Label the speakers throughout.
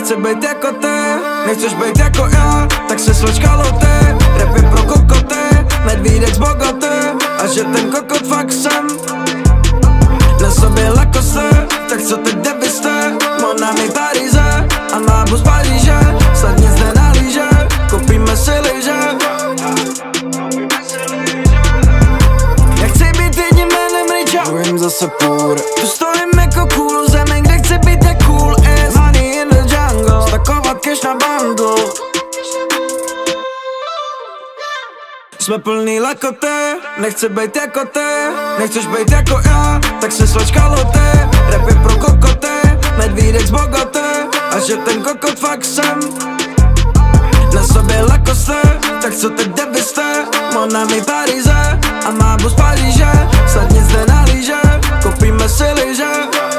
Speaker 1: nechci být jako ty. Nechceš být jako já, tak se slož kaloty. Rapy pro kokoty, medvídek z Bogoty. A že ten kokot fakt jsem. Na sobě lakosy, tak co teď kde vy jste? Monami Paríze a mábu z Paříže. Snad nic nenalíže, koupíme si lyže. Nechci být jedním jménem Richa, druhým zase půr. Tu stojím jako cool v zemi, kde chci být jak cool is. Money in the jungle, stakovat cash na bandu. Jsme plný lakoty, nechci být jako ty. Nechceš být jako já, tak se slož kaloty. Rapy pro kokoty, medvídek z Bogoty. A že ten kokot fakt jsem. Na sobě lakosy, tak co teď kde vy jste? Monami Paríze a mábu z Paříže. Snad nic nenalíže, koupíme si lyže.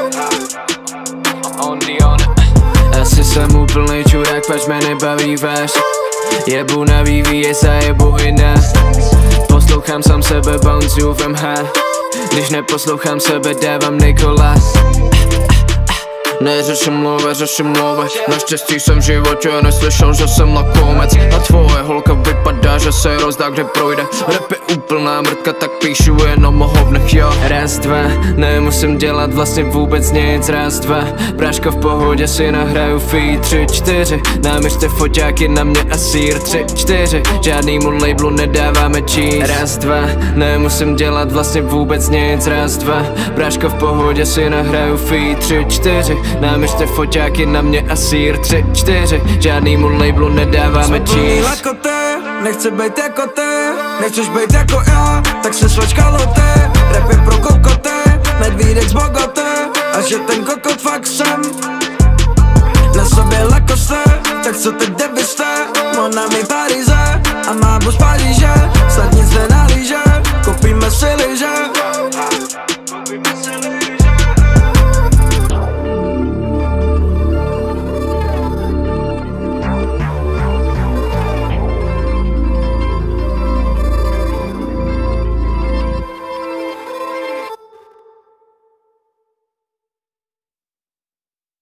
Speaker 2: Asi jsem úplnej čurák, pač mě nebaví váš. Jebu na VVS a jebu i na. Poslouchám sám sebe, bouncuju v MH. Když neposlouchám sebe, dávám Nikolás. Neřeším mluvy. Naštěstí jsem v životě neslyšel, že jsem lakomec. A tvoje holka vypadá, že se rozdá, kde projde. Rap je úplná mrtka, tak píšu jenom o hovnech, jo. Raz, dva, nemusím dělat vlastně vůbec nic. Raz, dva, práška v pohodě si nahraju feed. 3, 4, náměřte foťáky na mě a sír. 3, 4, žádnýmu labelu nedáváme cheese. Raz, dva, nemusím dělat vlastně vůbec nic. Raz, dva, práška v pohodě si nahraju feed. 3, 4, náměřte foťáky na mě a sír. 3, 4, žádnýmu labelu nedáváme cheese.
Speaker 1: Lakoty, nechci být jako ty. Nechceš být jako já, tak se slož kaloty. Rapy pro kokoty, medvídek z Bogoty. A že ten kokot fakt jsem. Na sobě lakosy, tak co teď kde vy jste? Monami Paríze